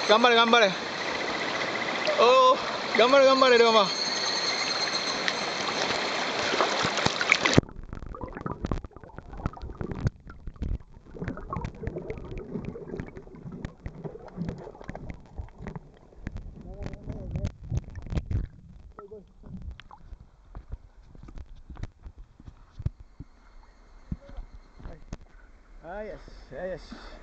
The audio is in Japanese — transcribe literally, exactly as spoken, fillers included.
頑張れ頑張れ。おお、頑張れ頑張れ龍馬。Ah, yes, yeah, yes.